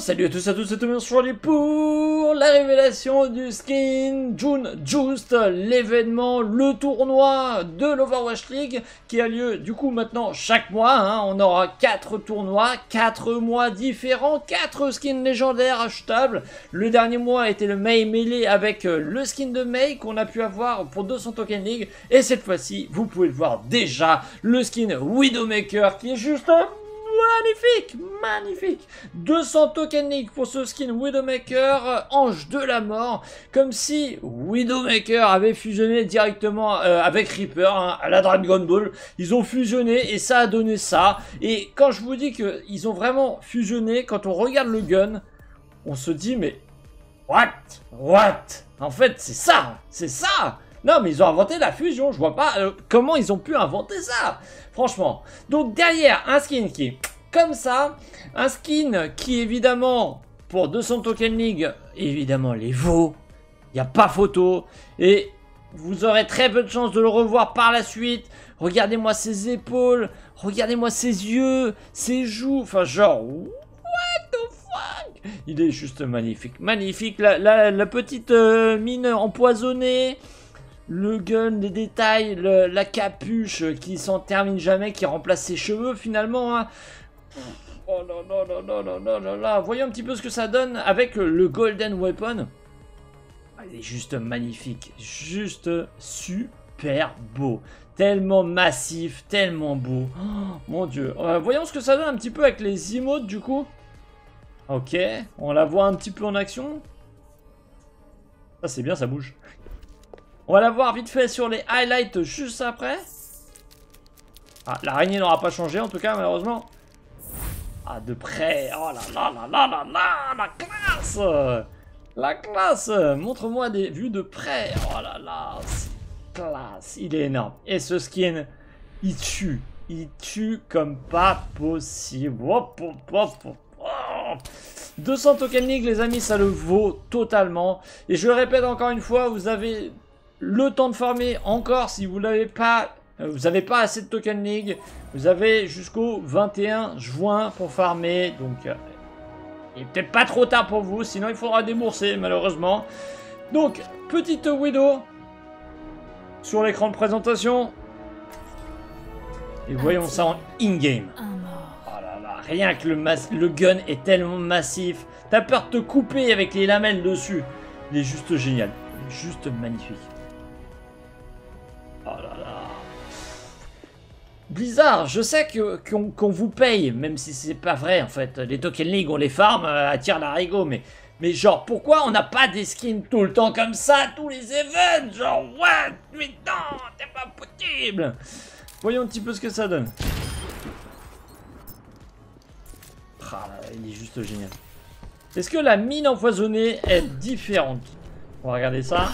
Salut à tous et tout le monde, aujourd'hui pour la révélation du skin June Just, l'événement, le tournoi de l'Overwatch League qui a lieu du coup maintenant chaque mois. On aura 4 tournois, 4 mois différents, 4 skins légendaires achetables. Le dernier mois a été le Mei Melee avec le skin de Mei qu'on a pu avoir pour 200 Token League. Et cette fois-ci, vous pouvez le voir déjà, le skin Widowmaker qui est juste magnifique, magnifique. 200 Token League pour ce skin Widowmaker, ange de la mort, comme si Widowmaker avait fusionné directement avec Reaper à la Dragon Ball. Ils ont fusionné et ça a donné ça. Et quand je vous dis qu'ils ont vraiment fusionné, quand on regarde le gun, on se dit mais what? En fait c'est ça, c'est ça. Non mais ils ont inventé la fusion, je vois pas comment ils ont pu inventer ça, franchement. Donc derrière un skin qui est comme ça, un skin qui évidemment pour 200 Token League, évidemment les vaut, il n'y a pas photo, et vous aurez très peu de chance de le revoir par la suite. Regardez-moi ses épaules, regardez-moi ses yeux, ses joues, enfin genre... What the fuck? Il est juste magnifique, magnifique, la petite mine empoisonnée. Le gun, les détails, la capuche qui s'en termine jamais, qui remplace ses cheveux finalement. Oh là. Voyons un petit peu ce que ça donne avec le Golden Weapon. Il est juste magnifique, juste super beau. Tellement massif, tellement beau. Oh, mon dieu. Voyons ce que ça donne un petit peu avec les emotes du coup. Ok, on la voit un petit peu en action. Ça c'est bien, ça bouge. On va la voir vite fait sur les highlights juste après. Ah, l'araignée n'aura pas changé en tout cas, malheureusement. Ah, de près. Oh là, la classe. La classe. Montre-moi des vues de près. Oh là, c'est classe. Il est énorme. Et ce skin, il tue. Il tue comme pas possible. 200 Token League, les amis, ça le vaut totalement. Et je le répète encore une fois, vous avez... le temps de farmer encore si vous n'avez pas, assez de Token League. Vous avez jusqu'au 21 juin pour farmer. Donc, il est peut-être pas trop tard pour vous. Sinon, il faudra débourser malheureusement. Donc, petite Widow sur l'écran de présentation. Et voyons ça en in-game. Oh là là, rien que le gun est tellement massif. T'as peur de te couper avec les lamelles dessus. Il est juste génial. Il est juste magnifique. Oh là là. Blizzard, je sais qu'on vous paye, même si c'est pas vrai en fait. Les Token League, on les farm à tir l'arigot, mais genre, pourquoi on n'a pas des skins tout le temps comme ça, tous les events? Genre, what? Mais non, c'est pas possible. Voyons un petit peu ce que ça donne. Ah, il est juste génial. Est-ce que la mine empoisonnée est différente? On va regarder ça.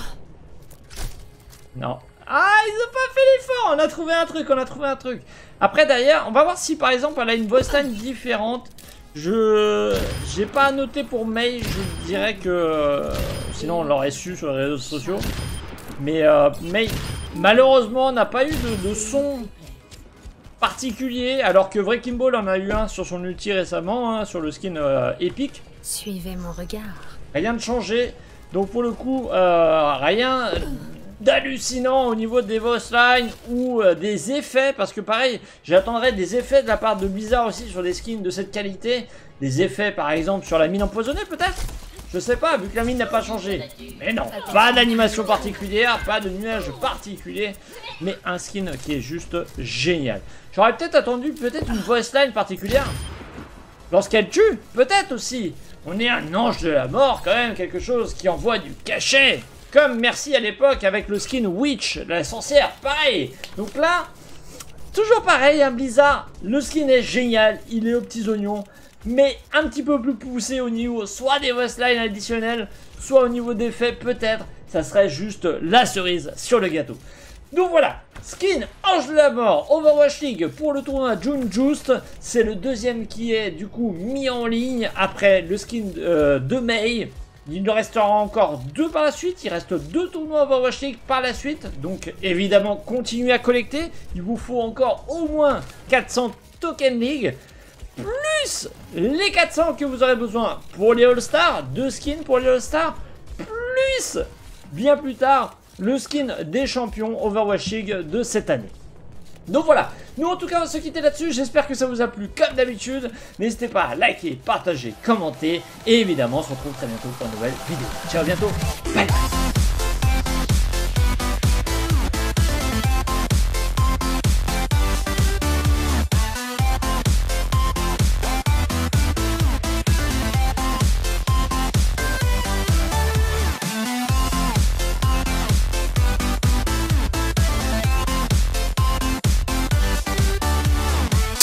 Non. Ah, ils ont pas fait l'effort. On a trouvé un truc, Après d'ailleurs, on va voir si par exemple elle a une boss line différente. J'ai pas à noter pour Mei, je dirais que... sinon on l'aurait su sur les réseaux sociaux. Mais Mei, malheureusement, n'a pas eu de son particulier. Alors que Wrecking Ball en a eu un sur son ulti récemment, sur le skin épique. Suivez mon regard. Rien de changé. Donc pour le coup, rien d'hallucinant au niveau des boss lines ou des effets, parce que pareil, j'attendrais des effets de la part de Blizzard aussi sur des skins de cette qualité. Des effets par exemple sur la mine empoisonnée peut-être. Je sais pas, vu que la mine n'a pas changé. Mais non, pas d'animation particulière, pas de nuage particulier, mais un skin qui est juste génial. J'aurais peut-être attendu une boss line particulière lorsqu'elle tue, peut-être aussi. On est un ange de la mort quand même, quelque chose qui envoie du cachet. Comme merci à l'époque avec le skin Witch, la sorcière, pareil. Donc là, toujours pareil, Blizzard, le skin est génial, il est aux petits oignons, mais un petit peu plus poussé au niveau soit des boss lines additionnels, soit au niveau d'effets, peut-être, ça serait juste la cerise sur le gâteau. Donc voilà, skin Ange de la Mort, Overwatch League pour le tournoi June Just, c'est le deuxième qui est du coup mis en ligne après le skin de Mei. Il nous restera encore 2 par la suite, il reste 2 tournois Overwatch League par la suite, donc évidemment continuez à collecter, il vous faut encore au moins 400 Token League. plus les 400 que vous aurez besoin pour les All-Stars, 2 skins pour les All-Stars, plus bien plus tard le skin des champions Overwatch League de cette année. Donc voilà, nous en tout cas on va se quitter là-dessus, j'espère que ça vous a plu comme d'habitude, n'hésitez pas à liker, partager, commenter, et évidemment on se retrouve très bientôt pour une nouvelle vidéo. Ciao, à bientôt, bye bye.